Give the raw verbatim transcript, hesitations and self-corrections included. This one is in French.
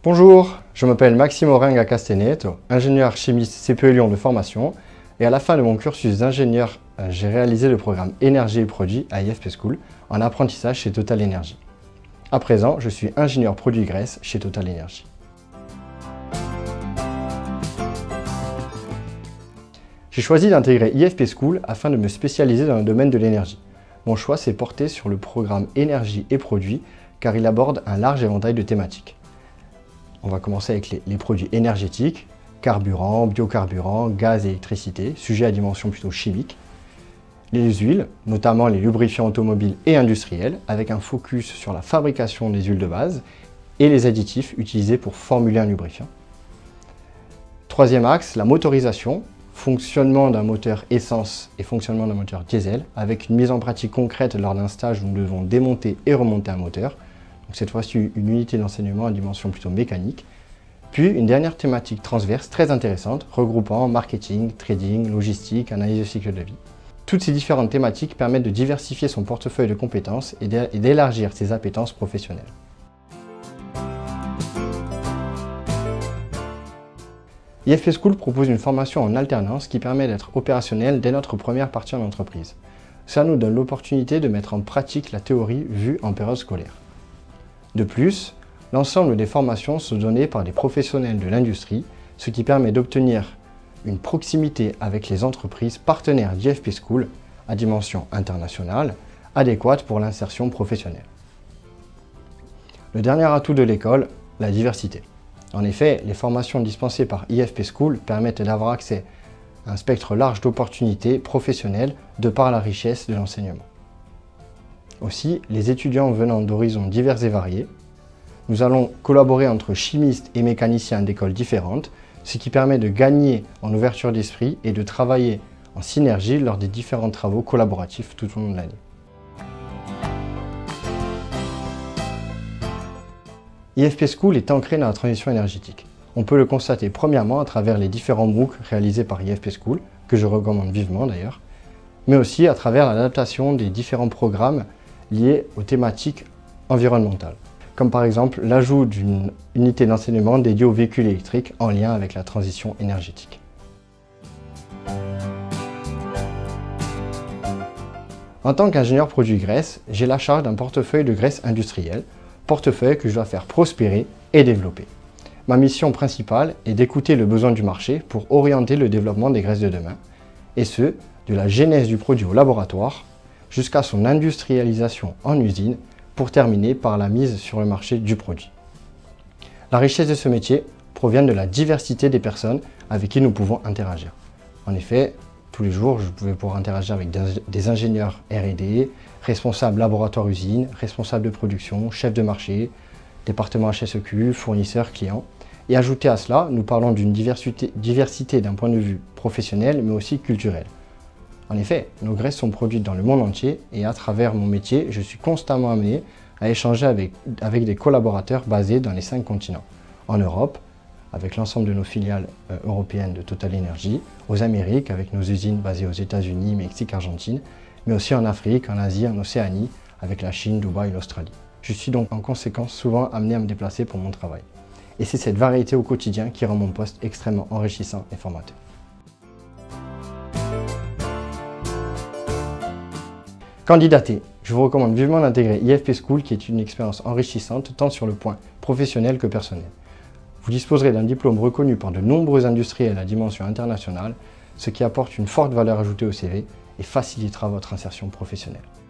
Bonjour, je m'appelle Maxime Orenga Castaneto, ingénieur chimiste C P E Lyon de formation, et à la fin de mon cursus d'ingénieur, j'ai réalisé le programme Énergie et Produits à I F P School en apprentissage chez Total Energy. À présent, je suis ingénieur produits graisse chez Total Energy. J'ai choisi d'intégrer I F P School afin de me spécialiser dans le domaine de l'énergie. Mon choix s'est porté sur le programme Énergie et Produits car il aborde un large éventail de thématiques. On va commencer avec les, les produits énergétiques, carburants, biocarburants, gaz et électricité, sujets à dimension plutôt chimique. Les huiles, notamment les lubrifiants automobiles et industriels, avec un focus sur la fabrication des huiles de base et les additifs utilisés pour formuler un lubrifiant. Troisième axe, la motorisation, fonctionnement d'un moteur essence et fonctionnement d'un moteur diesel, avec une mise en pratique concrète lors d'un stage où nous devons démonter et remonter un moteur. Donc cette fois-ci, une unité d'enseignement à dimension plutôt mécanique. Puis une dernière thématique transverse très intéressante, regroupant marketing, trading, logistique, analyse de cycle de vie. Toutes ces différentes thématiques permettent de diversifier son portefeuille de compétences et d'élargir ses appétences professionnelles. I F P School propose une formation en alternance qui permet d'être opérationnel dès notre première partie en entreprise. Ça nous donne l'opportunité de mettre en pratique la théorie vue en période scolaire. De plus, l'ensemble des formations sont données par des professionnels de l'industrie, ce qui permet d'obtenir une proximité avec les entreprises partenaires d'I F P School à dimension internationale, adéquate pour l'insertion professionnelle. Le dernier atout de l'école, la diversité. En effet, les formations dispensées par I F P School permettent d'avoir accès à un spectre large d'opportunités professionnelles de par la richesse de l'enseignement. Aussi, les étudiants venant d'horizons divers et variés, nous allons collaborer entre chimistes et mécaniciens d'écoles différentes, ce qui permet de gagner en ouverture d'esprit et de travailler en synergie lors des différents travaux collaboratifs tout au long de l'année. I F P School est ancré dans la transition énergétique. On peut le constater premièrement à travers les différents MOOC réalisés par I F P School, que je recommande vivement d'ailleurs, mais aussi à travers l'adaptation des différents programmes liés aux thématiques environnementales, comme par exemple l'ajout d'une unité d'enseignement dédiée aux véhicules électriques en lien avec la transition énergétique. En tant qu'ingénieur produit graisse, j'ai la charge d'un portefeuille de graisse industrielle, portefeuille que je dois faire prospérer et développer. Ma mission principale est d'écouter le besoin du marché pour orienter le développement des graisses de demain, et ce, de la genèse du produit au laboratoire jusqu'à son industrialisation en usine pour terminer par la mise sur le marché du produit. La richesse de ce métier provient de la diversité des personnes avec qui nous pouvons interagir. En effet, tous les jours, je pouvais pouvoir interagir avec des ingénieurs R et D, responsables laboratoire-usine, responsables de production, chefs de marché, département H S E Q, fournisseurs, clients. Et ajouter à cela, nous parlons d'une diversité, diversité d'un point de vue professionnel, mais aussi culturel. En effet, nos graisses sont produites dans le monde entier et à travers mon métier, je suis constamment amené à échanger avec, avec des collaborateurs basés dans les cinq continents. En Europe, avec l'ensemble de nos filiales euh, européennes de Total Energy, aux Amériques, avec nos usines basées aux États-Unis, Mexique, Argentine, mais aussi en Afrique, en Asie, en Océanie, avec la Chine, Dubaï et l'Australie. Je suis donc en conséquence souvent amené à me déplacer pour mon travail. Et c'est cette variété au quotidien qui rend mon poste extrêmement enrichissant et formateur. Candidater. Je vous recommande vivement d'intégrer I F P School qui est une expérience enrichissante tant sur le point professionnel que personnel. Vous disposerez d'un diplôme reconnu par de nombreux industriels à dimension internationale, ce qui apporte une forte valeur ajoutée au C V et facilitera votre insertion professionnelle.